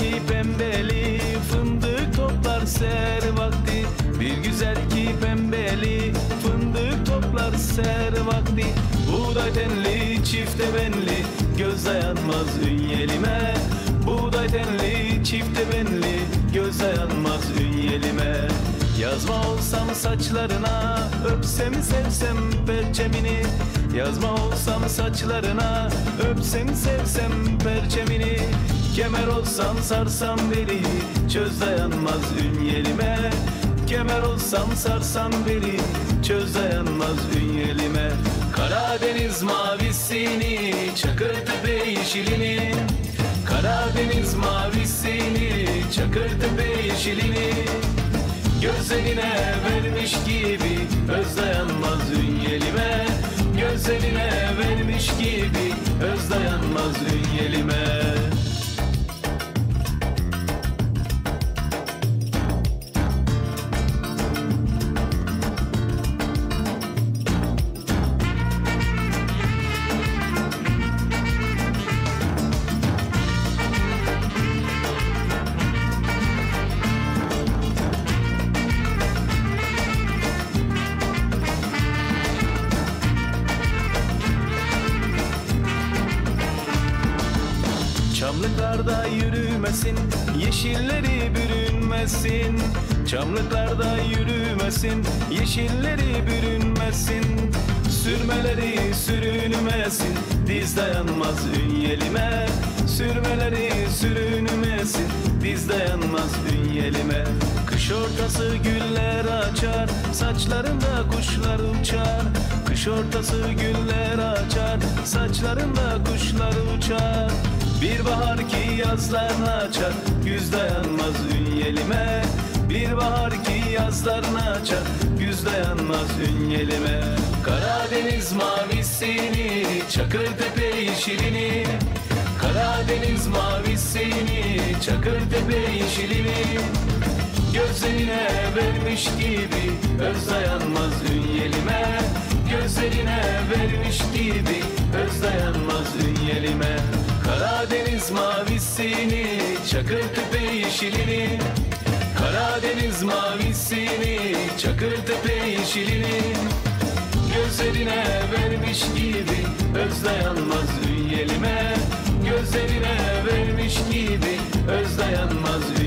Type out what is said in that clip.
ki pembeli, fındık toplar ser vakti. Bir güzel ki pembeli, fındık toplar ser vakti. Buğday tenli, çifte benli, göz dayanmaz ünyelime. Buğday tenli, çifte benli, göz dayanmaz ünyelime. Yazma olsam saçlarına, öpsem sevsem perçemini. Yazma olsam saçlarına, öpsem sevsem perçemini. Kemer olsam sarsam beli, çöz dayanmaz ünyelime. Kemer olsam sarsam beli, çöz dayanmaz ünyelime. Karadeniz mavisini, Çakırtepe yeşilini. Karadeniz mavisini, Çakırtepe yeşilini. Gözlerine vermiş gibi, öz dayanmaz ünyelime. Gözlerine vermiş gibi, öz dayanmaz ünyelime. Çamlıklarda yürümesin, yeşilleri bürünmesin. Çamlıklarda yürümesin, yeşilleri bürünmesin. Sürmeleri sürünmesin, diz dayanmaz ünyelime. Sürmeleri sürünmesin, diz dayanmaz ünyelime. Kış ortası güller açar, saçlarında kuşlar uçar. Kış ortası güller açar, saçlarında kuşlar uçar. Bir bahar ki yazlarını açar, güz dayanmaz ünyelime. Bir bahar ki yazlarını açar, güz dayanmaz ünyelime. Karadeniz mavisini, Çakırtepe yeşilini. Karadeniz mavisini, Çakırtepe yeşilini. Gözlerine vermiş gibi, öz dayanmaz ünyelime. Gözlerine vermiş gibi, öz dayanmaz ünyelime. Karadeniz mavisini, Çakırtepe yeşilini. Karadeniz mavisini, Çakırtepe yeşilini. Gözlerine vermiş gibi, öz dayanmaz ünyelime. Gözlerine vermiş gibi, öz dayanmaz ünyelime.